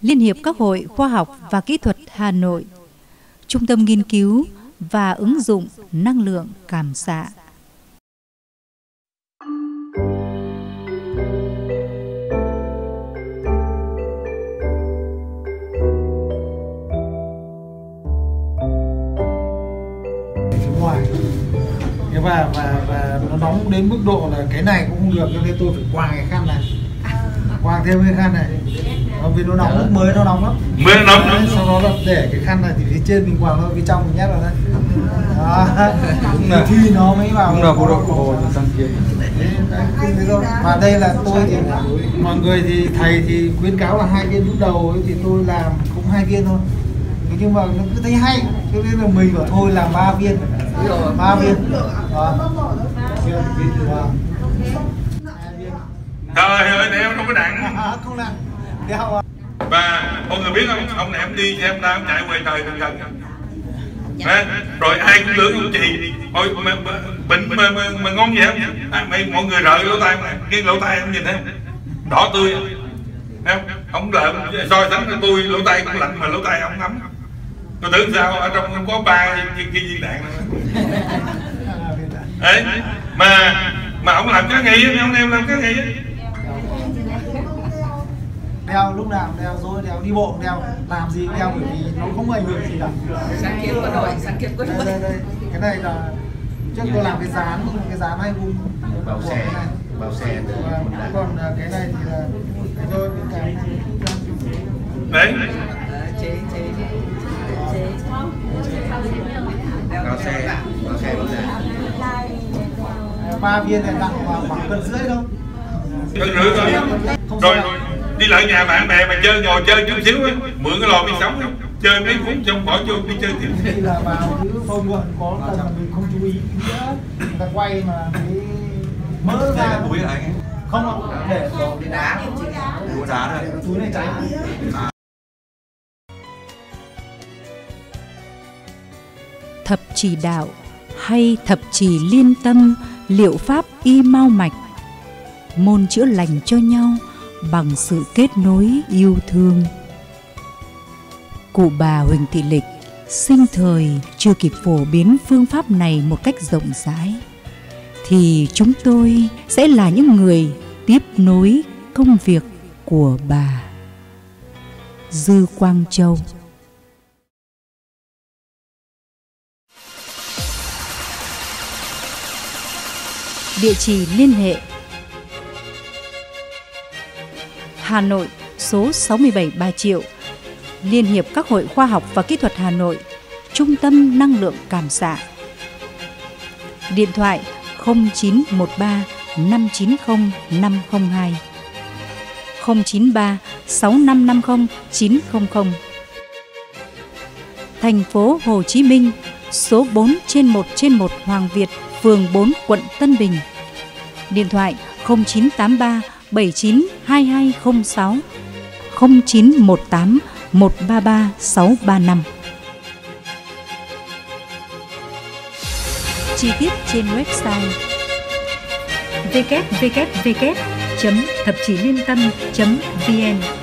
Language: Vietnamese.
Liên hiệp các hội khoa học và kỹ thuật Hà Nội, Trung tâm nghiên cứu và ứng dụng năng lượng cảm xạ. Ngoài và nó nóng đến mức độ là cái này cũng không được, cho nên tôi phải quàng cái khăn này, quàng thêm cái khăn này, vì nó nóng, lúc mới nó nóng lắm, mới nóng lắm. Sau đó là để cái khăn này thì phía trên mình quàng thôi, phía trong mình nhét vào đây. Đúng là thì nó mới vào. Đúng là bộ đội của Hồ thì sang kia. Và đây là tôi thì mọi người thì thầy thì khuyến cáo là 2 viên lúc đầu ấy, thì tôi làm cũng 2 viên thôi. Nhưng mà nó cứ thấy hay, cho nên là mình bảo thôi làm 3 viên. 3 viên. Trời ơi, đeo không có nặng. Không nặng. Đeo. Và mọi người biết không, ông này em đi xem ta ông chạy ngoài trời gần. Rồi ai cũng tưởng ông chị, ôi bệnh mà ngon vậy không? Mọi người rợ lỗ tai, cái lỗ tai em nhìn thấy đỏ tươi. Ông lợn so sánh với tôi, lỗ tai cũng lạnh mà lỗ tai ông ấm. Tôi tưởng sao ở trong không có 3 cái viên đạn đấy, mà ông làm cái nghỉ, ông em làm cái nghỉ. Đeo lúc nào đeo, rồi đeo, đi bộ đeo, làm gì đeo, bởi vì nó không ảnh hưởng gì cả. Sáng kiến quân đội, sáng kiến quân đội. Đây, cái này là trước tôi làm cái dán hay vùng bảo xe còn cái này thì là cái thôi, cái này đấy. Bao xe 3 viên này nặng khoảng cân rưỡi thôi. Cân rưỡi thôi. Rồi đi lại nhà bạn bè mà chơi, ngồi chơi chút xíu ấy, mượn cái lò vi sóng chơi mấy phút xong bỏ vô đi chơi tiếp. Đây là vào thứ phong muộn có tầm mình không chú ý nữa, người ta quay mà cái mỡ ra. Túi là anh ấy. Không, để cái đá. Túi đá đây. Túi này cháy. Thập chỉ đạo hay thập chỉ liên tâm, liệu pháp y mau mạch, môn chữa lành cho nhau bằng sự kết nối yêu thương. Cụ bà Huỳnh Thị Lịch sinh thời chưa kịp phổ biến phương pháp này một cách rộng rãi, thì chúng tôi sẽ là những người tiếp nối công việc của bà. Dư Quang Châu. Địa chỉ liên hệ: Hà Nội, số 67 Bà Triệu, Liên hiệp các hội khoa học và kỹ thuật Hà Nội, Trung tâm năng lượng cảm xạ. Điện thoại 0913 590 502, 093 6550 900. Thành phố Hồ Chí Minh, số 4/1/1 Hoàng Việt, phường 4, quận Tân Bình. Điện thoại 0983 79 2206, 0918 133 635. Chi tiết trên website www.thapchilientam.vn.